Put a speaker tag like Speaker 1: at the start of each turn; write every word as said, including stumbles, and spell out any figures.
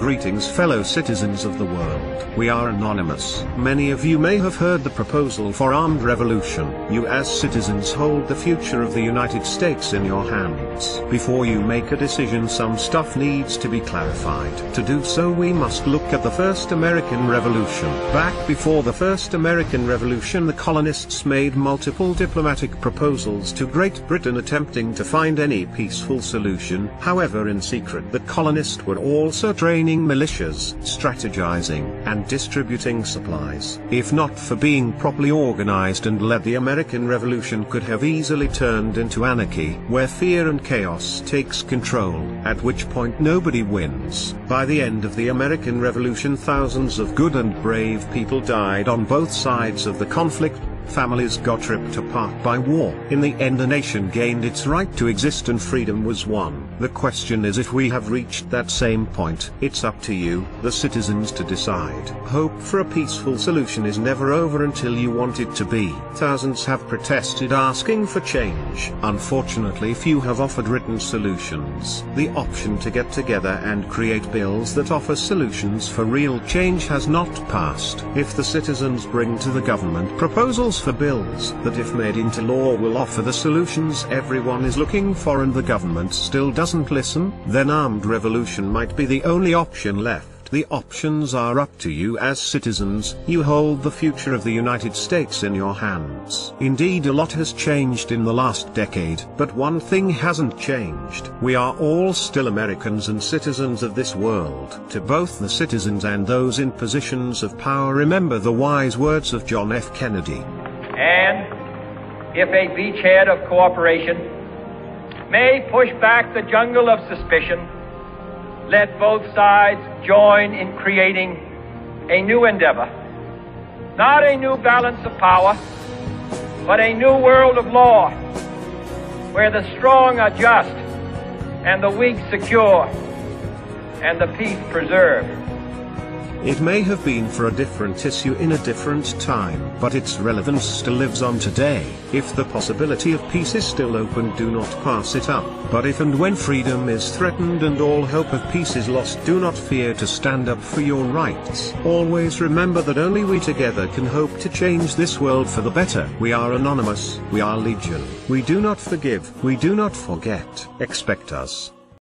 Speaker 1: Greetings fellow citizens of the world. We are anonymous. Many of you may have heard the proposal for armed revolution. You as citizens hold the future of the United States in your hands. Before you make a decision, some stuff needs to be clarified. To do so, we must look at the first American Revolution. Back before the first American Revolution, the colonists made multiple diplomatic proposals to Great Britain attempting to find any peaceful solution. However, in secret, the colonists were also training militias, strategizing, and distributing supplies. If not for being properly organized and led, the American Revolution could have easily turned into anarchy, where fear and chaos takes control, at which point nobody wins. By the end of the American Revolution, thousands of good and brave people died on both sides of the conflict. Families got ripped apart by war. In the end, the nation gained its right to exist and freedom was won. The question is, if we have reached that same point, it's up to you, the citizens, to decide. Hope for a peaceful solution is never over until you want it to be. Thousands have protested asking for change. Unfortunately, few have offered written solutions. The option to get together and create bills that offer solutions for real change has not passed. If the citizens bring to the government proposals for bills that, if made into law, will offer the solutions everyone is looking for, and the government still doesn't listen, then armed revolution might be the only option left. The options are up to you as citizens. You hold the future of the United States in your hands. Indeed, a lot has changed in the last decade, but one thing hasn't changed. We are all still Americans and citizens of this world. To both the citizens and those in positions of power, remember the wise words of John F. Kennedy.
Speaker 2: And if a beachhead of cooperation may push back the jungle of suspicion, let both sides join in creating a new endeavor, not a new balance of power, but a new world of law, where the strong are just and the weak secure and the peace preserved.
Speaker 1: It may have been for a different issue in a different time, but its relevance still lives on today. If the possibility of peace is still open, do not pass it up. But if and when freedom is threatened and all hope of peace is lost, do not fear to stand up for your rights. Always remember that only we together can hope to change this world for the better. We are anonymous, we are legion. We do not forgive, we do not forget. Expect us.